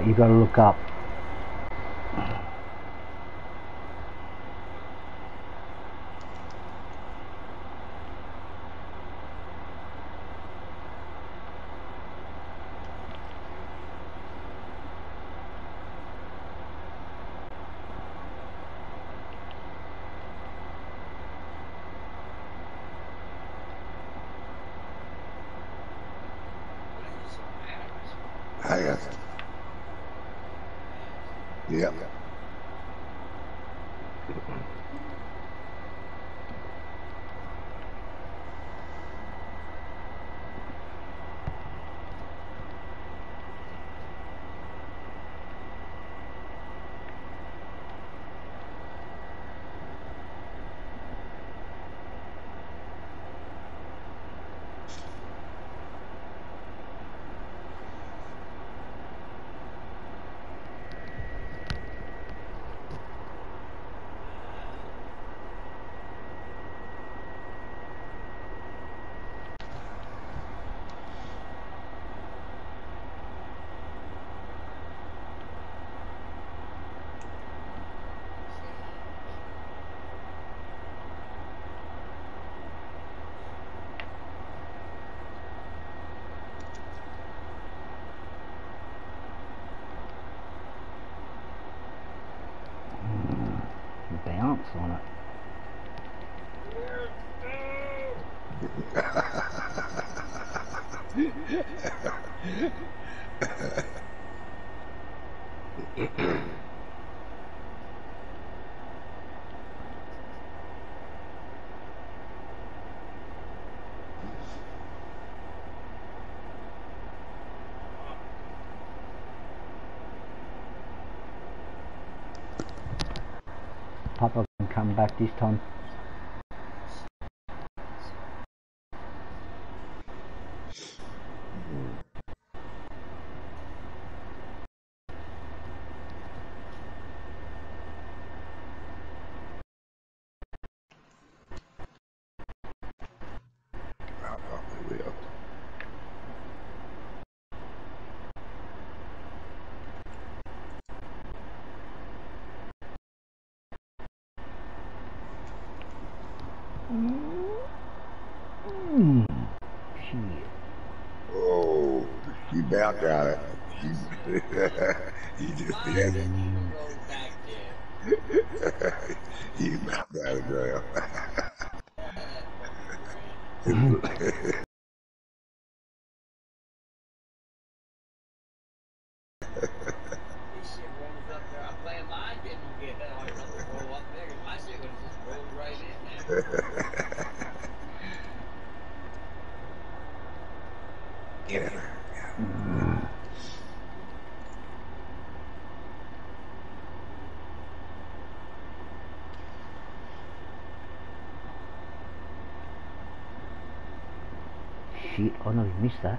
You got to look up. I guess. Yep. Bounce on it. Papa can come back this time. I probably will. Shit. Oh, she bounced out it. She, he just did it. He bounced out of the ground. Get in there. Shit, I nearly missed that.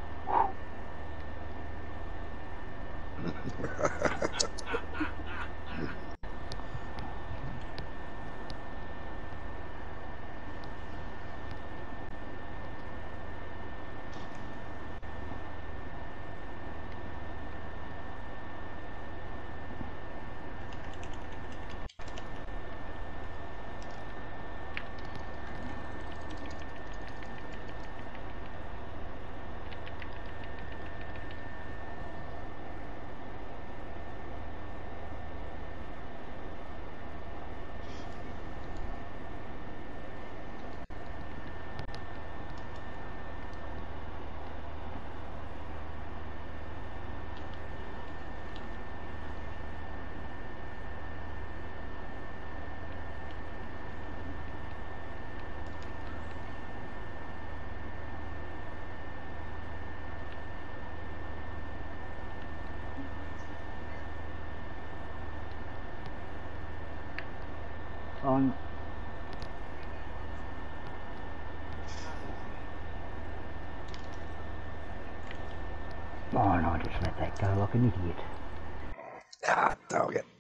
On. Oh no, I just let that go like an idiot. Ah, dog it.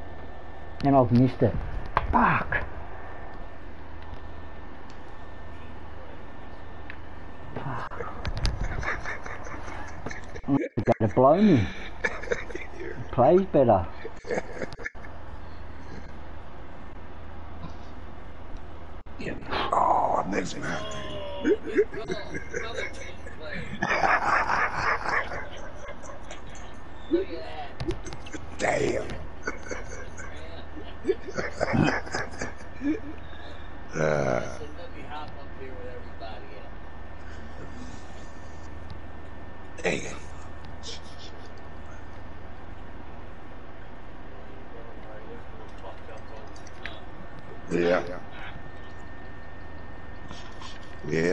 And I've missed it. Fuck! You gotta blow me. Plays better. Yeah. Oh, I missed that. Damn. Damn. Yeah. Yeah.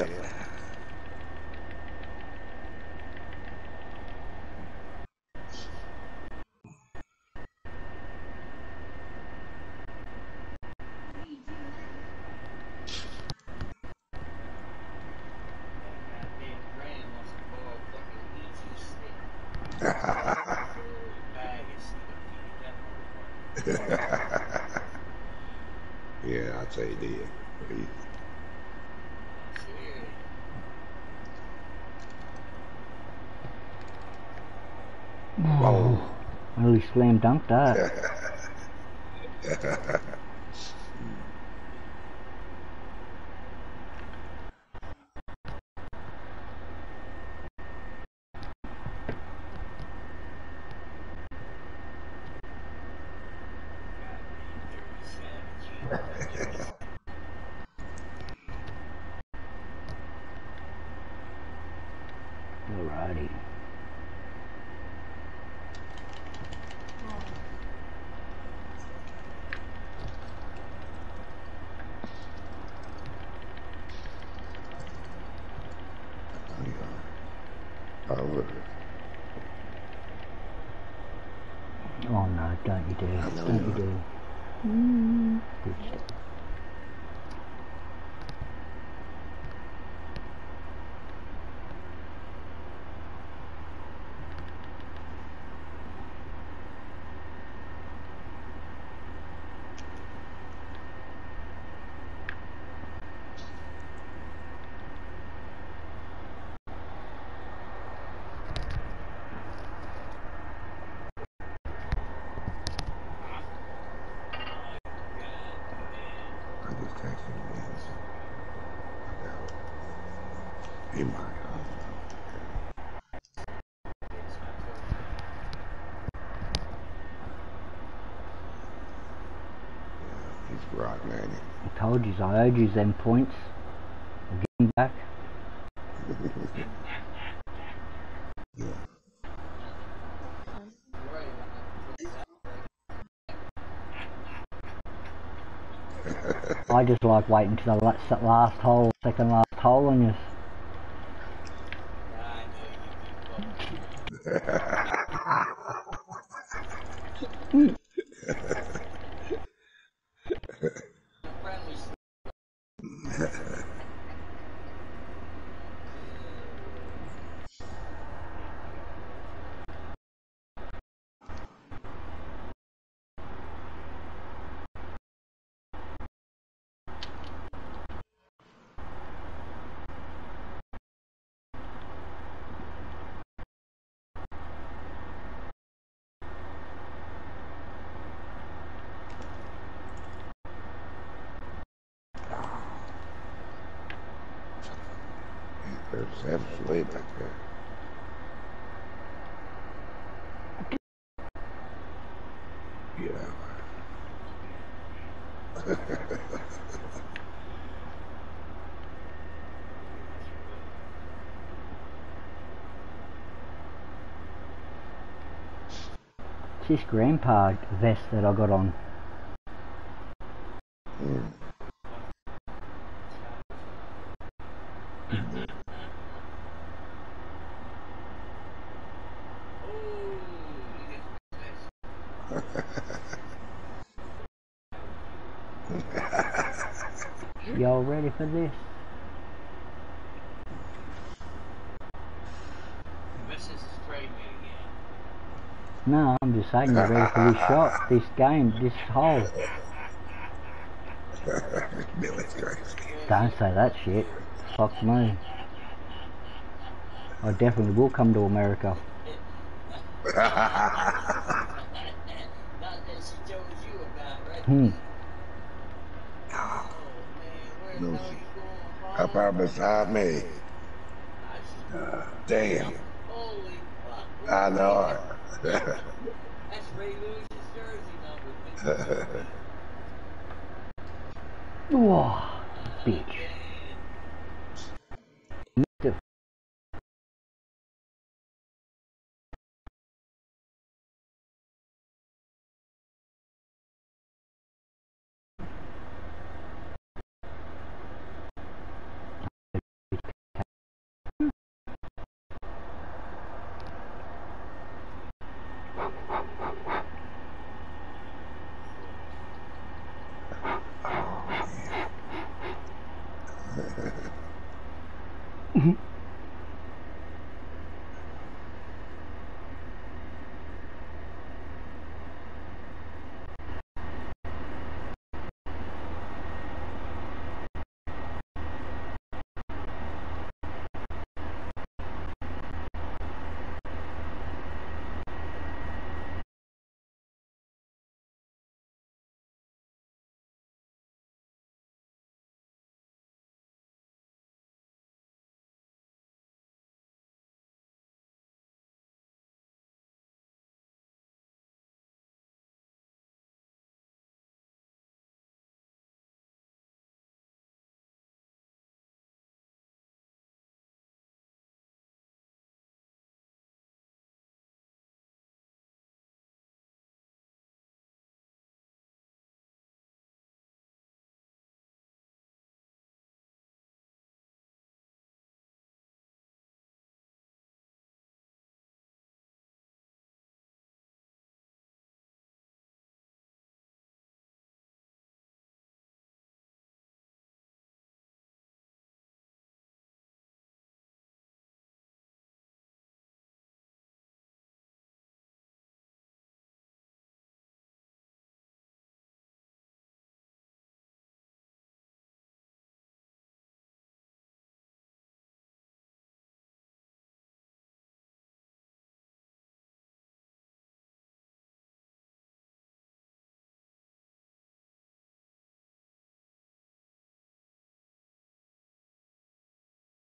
Yeah, I'll say he did. Oh, I really slam dunked that. Alrighty. Oh no, don't you dare. Don't you dare. Good stuff. I just texted him. He might. He's rock, man. I told you, I owed you them points. I'll get them back. Yeah. I just like waiting till the last hole, second last hole on you. There's Sam's way back there. Yeah. It's this grandpa vest that I got on. Y'all ready for this? No, I'm just saying you're ready for this shot, this game, this hole. Billy's crazy. Don't say that shit. Fuck me. I definitely will come to America. Hmm. No, up out beside me. Damn. I know it. Whoa, bitch. Oh, yeah.